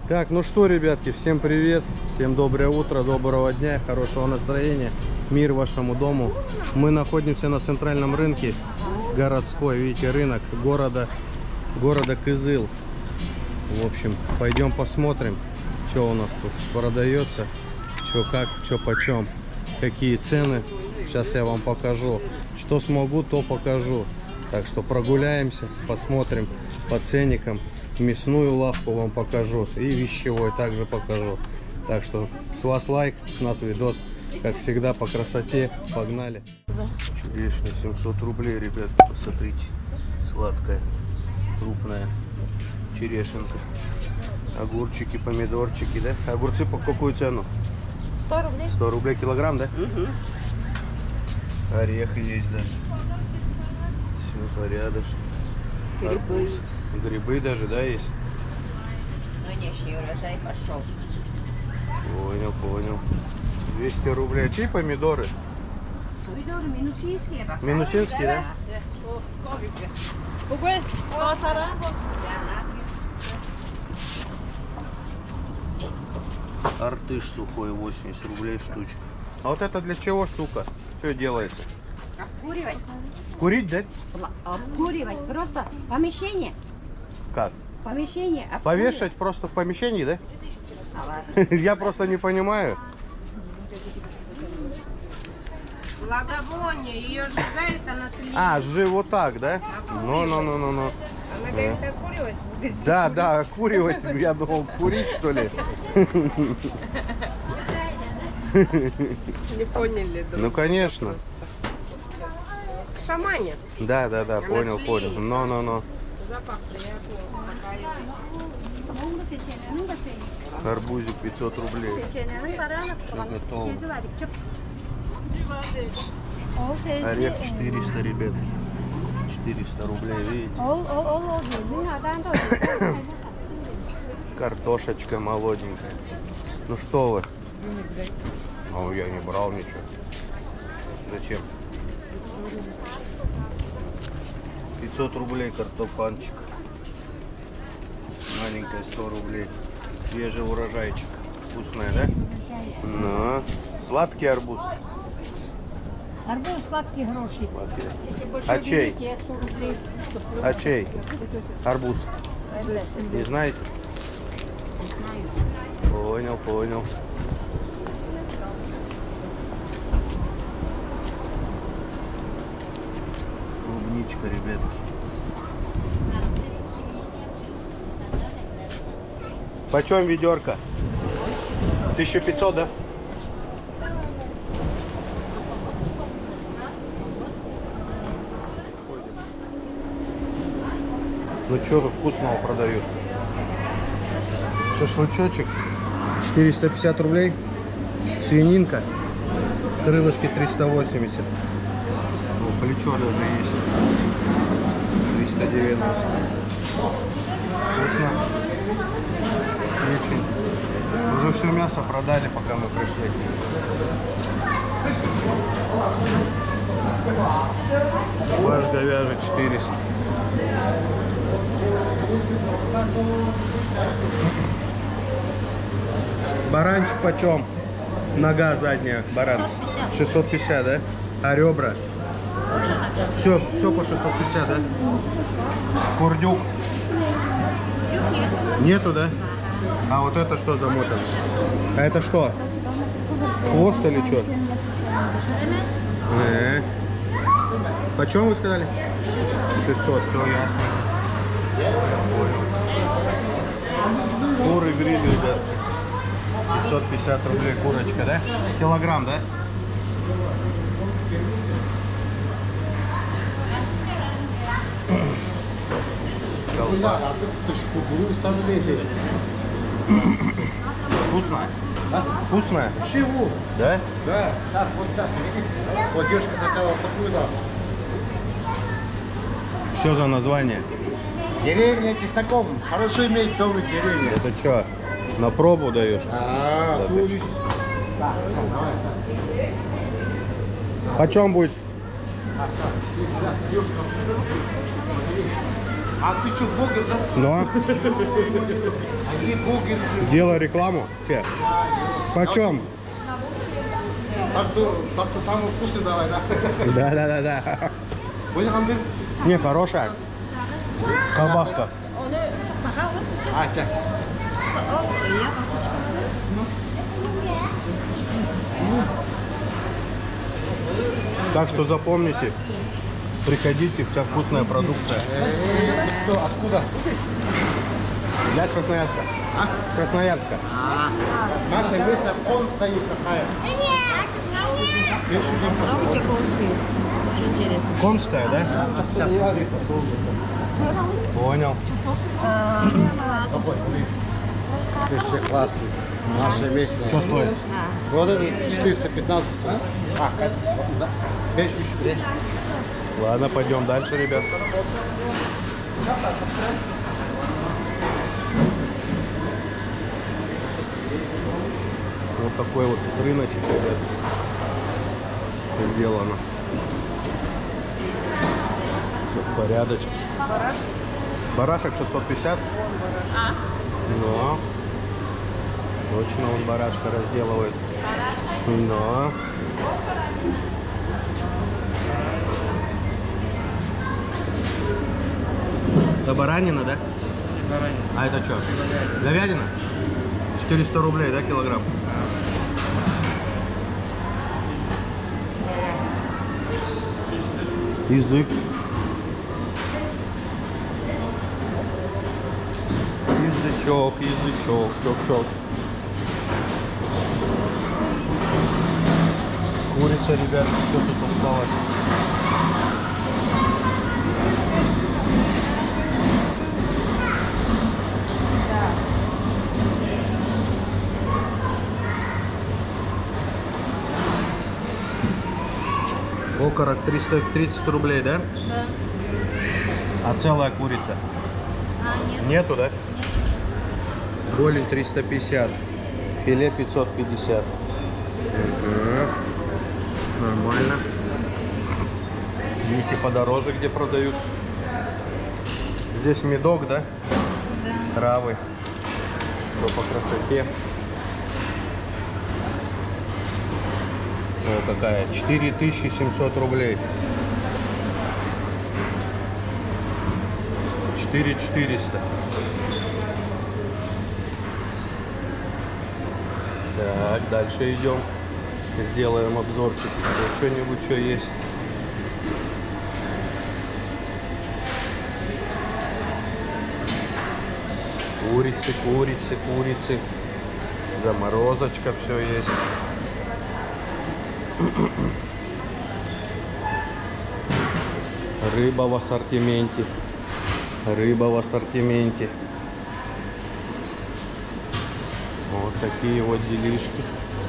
Так, ну что, ребятки, всем привет, всем доброе утро, доброго дня, хорошего настроения, мир вашему дому. Мы находимся на центральном рынке городской, видите, рынок города Кызыл. В общем, пойдем посмотрим, что у нас тут продается, что как, что почем, какие цены. Сейчас я вам покажу, что смогу, то покажу. Так что прогуляемся, посмотрим по ценникам. Мясную лавку вам покажу и вещевой также покажу. Так что с вас лайк, с нас видос. Как всегда, по красоте. Погнали. Черешня 700 рублей, ребят, посмотрите. Сладкая, крупная черешенка. Огурчики, помидорчики, да? Огурцы по какую цену? 100 рублей. 100 рублей килограмм, да? Угу. Орех есть, да? Все порядочно. Арбуз. Грибы даже, да, есть? Нынешний урожай пошел. Понял, понял. 200 рублей. А чьи помидоры? Помидоры минусинские. Минусинские, да? Артыш сухой 80 рублей штучка. А вот это для чего штука? Что делается? Обкуривать. Курить, да? Обкуривать. Просто помещение. Как? Помещение. Обкуривать. Повешать просто в помещении, да? Я просто не понимаю. Благовоние, ее сжигает, она тлеет. А, вот так, да? Ну. Она говорит, окуривать будет. Да, окуривать. Я думал, курить, что ли? Не поняли, друг. Ну, конечно. Шамане. Да, понял. тлеет. Но. Запах приятный. Арбузик 500 рублей. Все готово. Орех 400, ребятки. 400 рублей, видите? Картошечка молоденькая. Ну что вы? Ну, я не брал ничего. Зачем? 500 рублей картофанчик. Маленькая 100 рублей. Свежий урожайчик. Вкусная, да? Ну, сладкий арбуз. Арбуз сладкий гроши. А чей? А чей? Арбуз. Не знаете? Понял. Клубничка, ребятки. Почем ведерко? 1500, да? Ну что тут вкусного продают? Шашлычочек 450 рублей. Свининка. Крылышки 380. Ну, плечо даже есть. 390. Вкусно. Очень. Уже все мясо продали, пока мы пришли. Фарш говяжий 400. Баранчик почем? Нога задняя, баран. 650, да? А ребра? Все по 650, да? Курдюк? Нету, да? А вот это что замотано? А это что? Хвост или что? Почем вы сказали? 600, все ясно. Куры гриль, ребят. 550 рублей курочка, да? Килограмм, да? Колбаска. Вкусная? Вкусная? Чего? Да? Да. Сейчас. Вот девушка сначала подгуляла. Что за название? Деревня Чесноком. Хорошо иметь дом и деревня. Это что, на пробу даешь? Кулич. Почем будет? А ты что, блогер, да? Но А не блогер. делай рекламу. Фе. Почем? Так-то самый вкусный давай, да? Да. Понял, Андрей? Не, хорошая. Колбаска. А, чак. Так что запомните, приходите, вся вкусная продукция. Кто, откуда? Я с Красноярска. А? С Красноярска. Наше место, он стоит какая. Пробуйте конскую. Очень интересно. Комская, да? Понял. Вообще классный. Наше место. Что стоит? Вот это 415. А, как? Да. 5 тысяч. Ладно, пойдем дальше, ребят. Вот такой вот рыночек, ребят, сделано. Все в порядочке. Барашек 650. Но. Точно он барашка разделывает. Но. Это баранина, да? Баранина. А это что? Говядина? 400 рублей, да, килограмм? Язык. Язычок, чок-чок. Курица, ребят, что тут осталось? Окорок 330 рублей, да? Да. А целая курица? Нет. Нету, да? Голень 350. Филе 550. Нормально. Есть и подороже, где продают. Здесь медок, да? Да. Травы. Все по красоте. О, какая. 4700 рублей. 4400. Так, дальше идем. Сделаем обзорчик. Что-нибудь что есть. Курицы. Заморозочка все есть. Рыба в ассортименте. Вот такие вот делишки.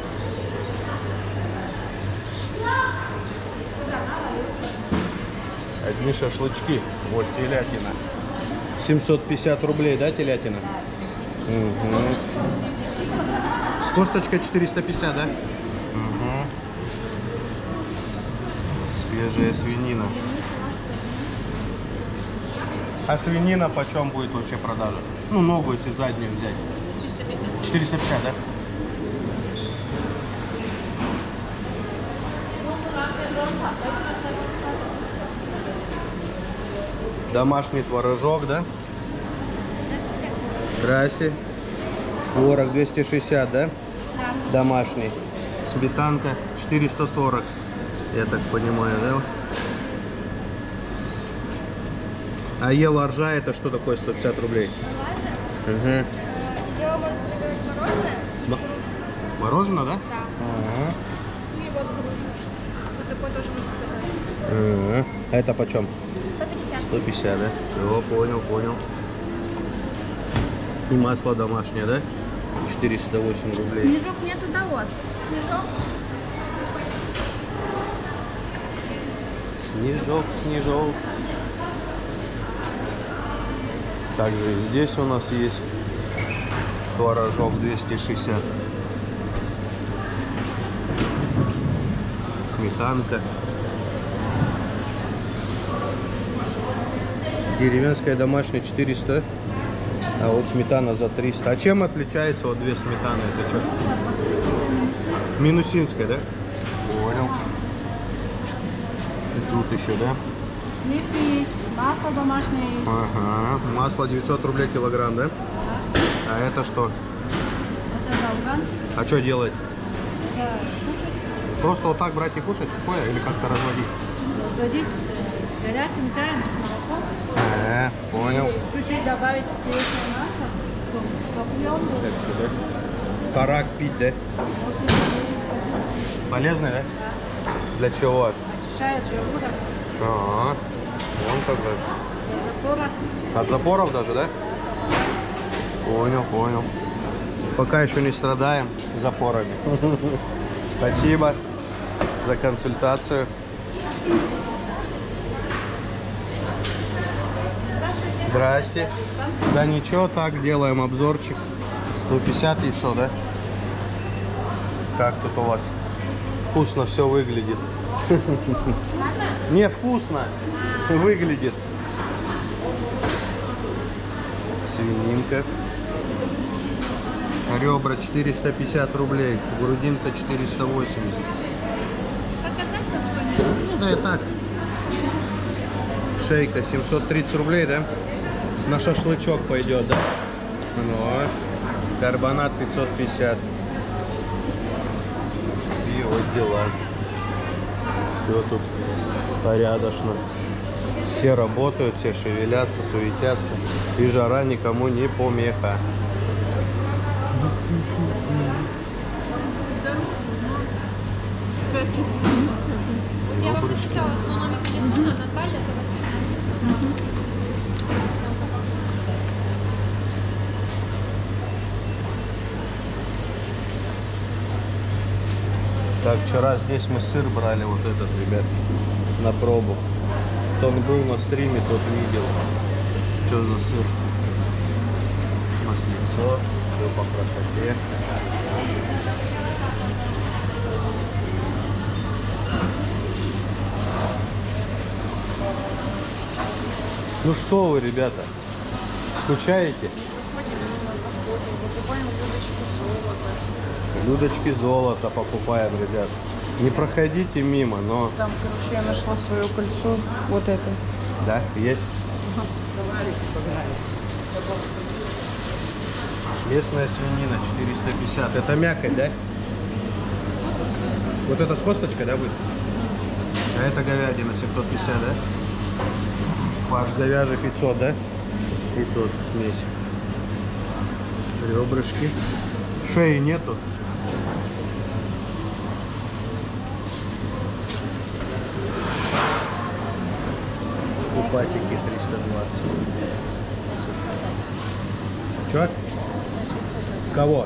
Одни шашлычки. Вот телятина. 750 рублей, да, телятина? Угу. С косточкой 450, да? Угу. Свежая свинина. А свинина почем будет вообще продажа? Ну, ногу, если заднюю взять. 450, да? Домашний творожок, да? Здрасте. Творог 260, да? Да. Домашний. Сметанка 440. Я так понимаю, да? А ела ржа это что такое 150 рублей? Угу. Сделала, можно приготовить мороженое. Мороженое, да? Да. Ага. Или вот грудь. Вот такой тоже можно приготовить. А это почем? 150. 150, да? Все, понял. И масло домашнее, да? 408 рублей. Снежок нет удалось. Снежок. Также и здесь у нас есть творожок 260. Сметанка. Деревенская домашняя 400, а вот сметана за 300. А чем отличается вот две сметаны? Это что? Минусинская, да? Понял. И тут еще, да? Сливки есть, масло домашнее есть. Ага. Масло 900 рублей килограмм, да? А это что? Это долган. А что делать? Это кушать, Просто вот так брать и кушать сухое или как-то разводить? разводить с горячим чаем, с молоком. Понял. Чуть-чуть добавить сливочное масло. Попьем. Карак пить, да? Полезный, да? Для чего? Очищает желудок. Ага. Вон как даже. Запора. От запоров даже, да? Понял, понял. Пока еще не страдаем запорами. Спасибо за консультацию. Здрасте. Да ничего, так делаем обзорчик. 150 яйцо, да? Как тут у вас? Вкусно все выглядит. Не, вкусно выглядит. Свининка. Ребра 450 рублей. Грудинка 480. Показать там что-нибудь? Да, и так. Шейка 730 рублей, да? На шашлычок пойдет, да? Ну, карбонат 550. И вот дела. Все тут порядочно. Все работают, все шевелятся, суетятся. И жара никому не помеха. Я вам написала свой номер телефона, Наталья. Так, вчера здесь мы сыр брали, вот этот, ребят, на пробу. Кто был на стриме, тот видел. Что за сыр? Маслицо, все по красоте. Ну что вы, ребята, скучаете? Блюдочки золота покупаем, ребят. Не проходите мимо, но... Там, короче, я нашла свое кольцо. Вот это. Да, есть? Местная свинина 450. Это мякоть, да? Вот это с косточкой, да, будет? А это говядина 750, да? Ваш говяжий 500, да? И тут смесь. Ребрышки. Шеи нету. Купатики 320. Чё? Кого?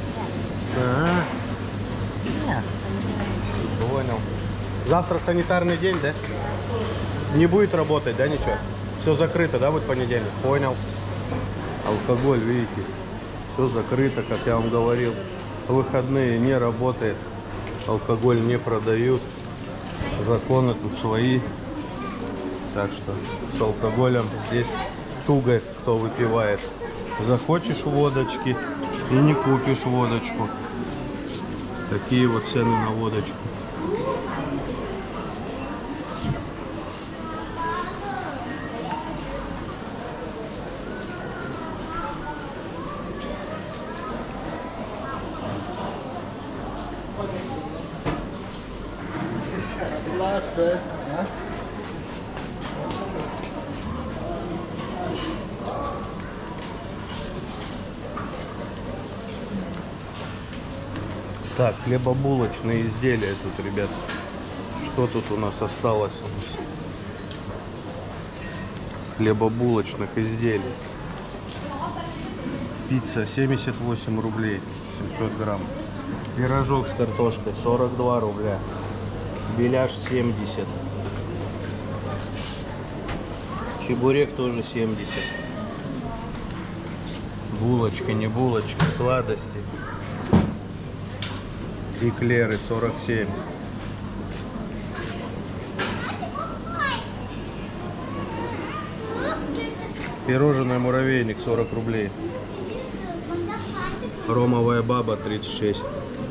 Понял. Завтра санитарный день, да? Не будет работать, да, ничего? Все закрыто, да, будет понедельник? Понял. Алкоголь, видите, все закрыто, как я вам говорил. В выходные не работает. Алкоголь не продают. Законы тут свои. Так что с алкоголем здесь туго, кто выпивает. Захочешь водочки и не купишь водочку. Такие вот цены на водочку. Так, хлебобулочные изделия тут, ребят. Что тут у нас осталось? С хлебобулочных изделий. Пицца 78 рублей, 700 грамм. Пирожок с картошкой 42 рубля. Беляш 70. Чебурек тоже 70. Булочка, не булочка, сладости. Эклеры 47. Пирожное муравейник 40 рублей. Ромовая баба 36.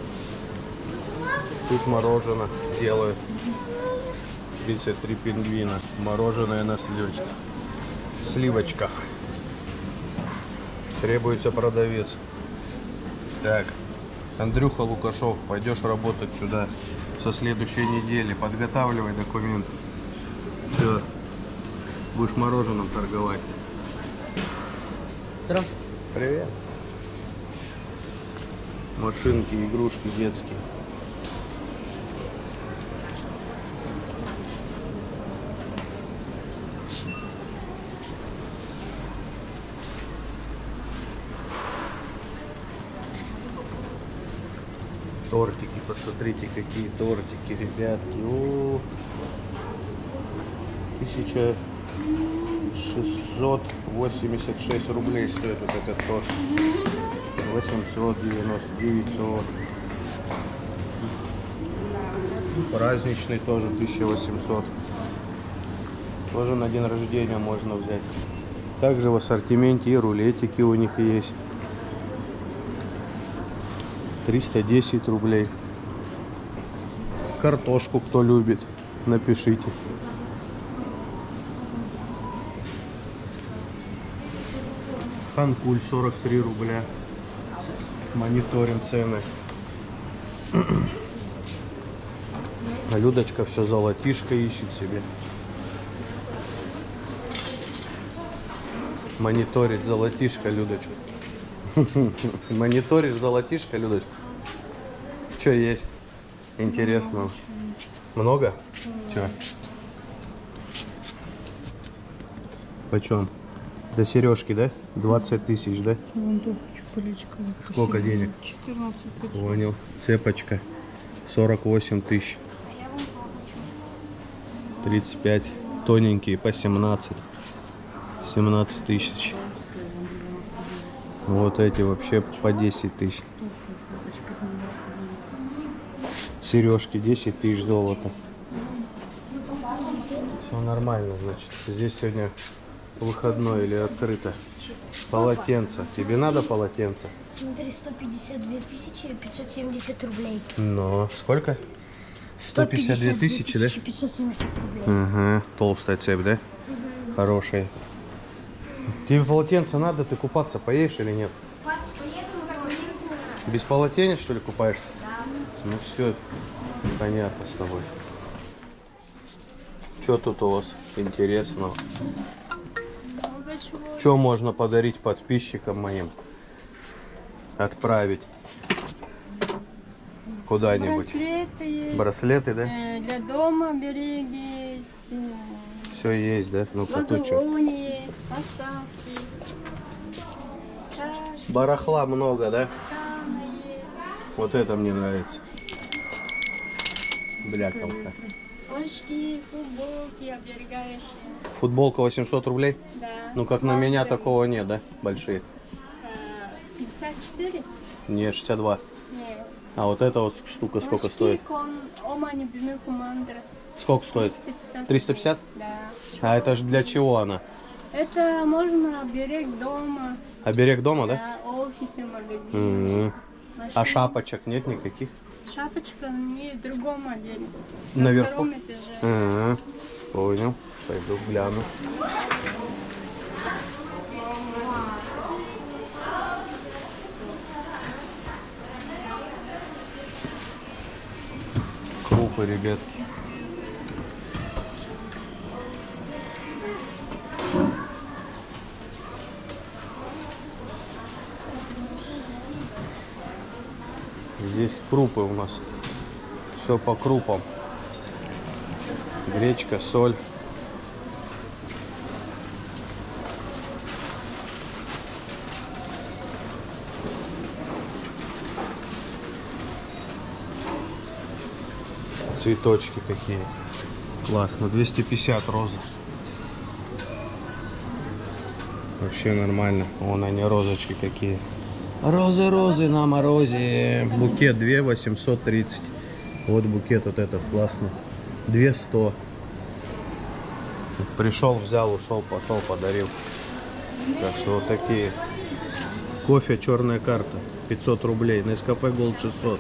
Тут мороженое делают. 33 пингвина. Мороженое на сливочках. Требуется продавец. Так, Андрюха Лукашов, пойдешь работать сюда со следующей недели. Подготавливай документы. Все. Будешь мороженым торговать. Здравствуйте. Привет. Машинки, игрушки детские. Тортики, посмотрите, какие тортики, ребятки. О, 1686 рублей стоит вот этот торт. 890, 900. Праздничный тоже 1800. Тоже на день рождения можно взять. Также в ассортименте и рулетики у них есть. 310 рублей. Картошку кто любит, напишите. Ханкуль 43 рубля. Мониторим цены. А Людочка все золотишко ищет себе. Мониторит золотишко, Людочка. Мониторишь золотишко, Людочка? Что есть интересного? Много? Че? Почем? За сережки, да? 20 тысяч, да? Вон тут чупаличка. Сколько денег? 14 500. Понял. Цепочка 48 тысяч. 35. Тоненькие по 17. 17 тысяч. Вот эти вообще по 10 тысяч. Сережки 10 тысяч золота. Все нормально, значит. Здесь сегодня выходной или открыто. Полотенце. Тебе надо полотенце? Смотри, 152 570 рублей. Но сколько? 152 тысячи, да? 570 рублей. Ага. Толстая цепь, да? Хорошая. Тебе полотенце надо? Ты купаться поедешь или нет? Без полотенец, что ли, купаешься? Да. Ну все, понятно с тобой. Что тут у вас интересного? Что можно подарить подписчикам моим? Отправить куда-нибудь? Браслеты есть. Браслеты, да? Для дома береги есть. Все есть, да? Ну-ка, тут что? Ладони есть, поставки. Чашки, Барахла много, да? стаканы есть. Вот это мне нравится. Блякалка. Очки, футболки оберегающие. Футболка 800 рублей? Да. Ну, как на меня такого нет, да? Большие. 54? Нет, 62. Нет. А вот эта вот штука сколько стоит? Омани Бюме Командра. Сколько стоит? 350. 350? Да. А это же для чего она? Это можно берег дома. Оберег дома, да? Да, офисы, магазины. Мгм. машины. А шапочек нет никаких? Шапочка не в другом отделе. Наверху? На втором этаже. Ага, понял. Пойду гляну. Крупы, ребятки. Здесь крупы у нас. Все по крупам. Гречка, соль. Цветочки какие. Классно. 250 розы. Вообще нормально. Вон они, розочки какие. Розы, розы на морозе. Букет 2 830. Вот букет вот этот классный. 200. Пришел, взял, ушел, пошел, подарил. Так что вот такие. Кофе черная карта 500 рублей. Nescafe Gold 600.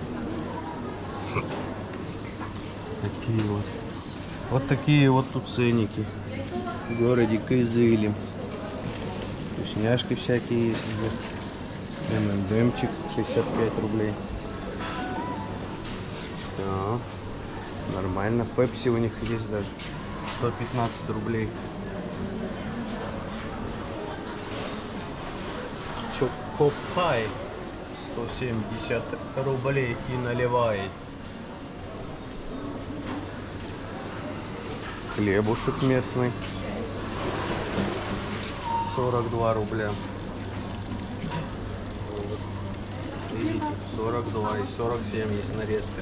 Такие вот. Вот такие вот тут ценники. В городе Кызыле. Вкусняшки всякие есть. ММДМчик 65 рублей. Да, нормально. Пепси у них есть даже 115 рублей. Чокопай 170 рублей и наливает. Хлебушек местный 42 рубля. Видите, 42 и 47 есть нарезка.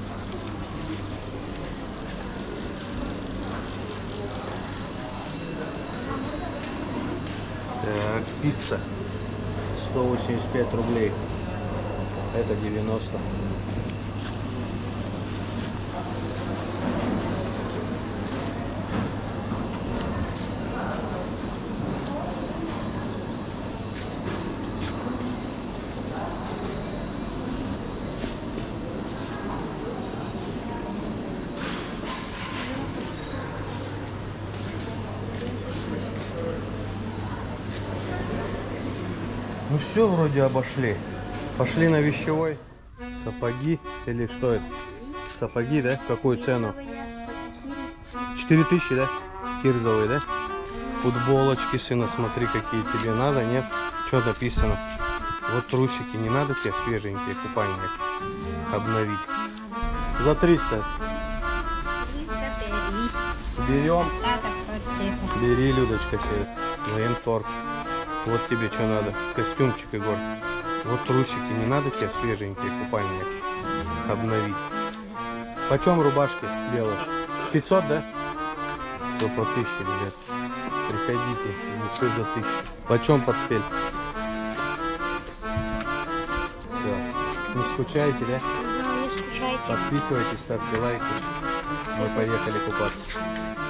Так, пицца 185 рублей. Это 90. Ну все, вроде обошли. Пошли на вещевой. Сапоги или что это? Сапоги, да? Какую цену? 4000, да? Кирзовые, да? Футболочки, сына, смотри, какие тебе надо, нет? Что написано? Вот трусики, не надо тебе свеженькие купальник обновить? За 300. Берем. Бери, Людочка, себе. Военторг. Вот тебе что надо. Костюмчик, Егор. Вот трусики. Не надо тебе свеженькие купальник обновить. Почем рубашки белые? 500, да? Все по 1000, ребят. Приходите. Все за 1000. Почем портфель? Все. Не скучаете, да? Да, не скучайте. Подписывайтесь, ставьте лайки. Мы поехали купаться.